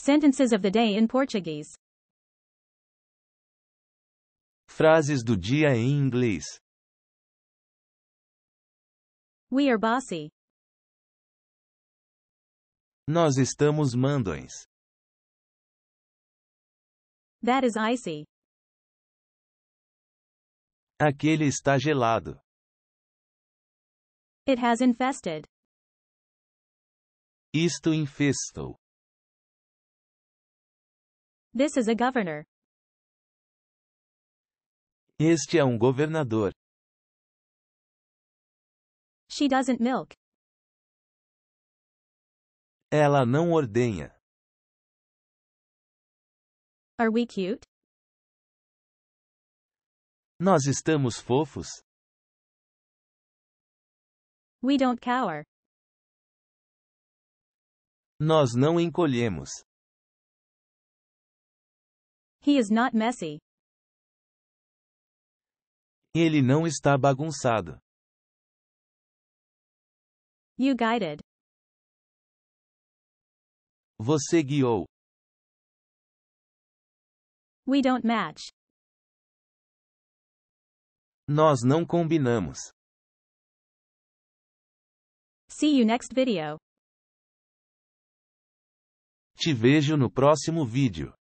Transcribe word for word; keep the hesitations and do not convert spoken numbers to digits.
Sentences of the day in Portuguese. Frases do dia em inglês. We are bossy. Nós estamos mandões. That is icy. Aquele está gelado. It has infested. Isto infestou. This is a governor. Este é um governador. She doesn't milk. Ela não ordenha. Are we cute? Nós estamos fofos. We don't cower. Nós não encolhemos. He is not messy. Ele não está bagunçado. You guided. Você guiou. We don't match. Nós não combinamos. See you next video. Te vejo no próximo vídeo.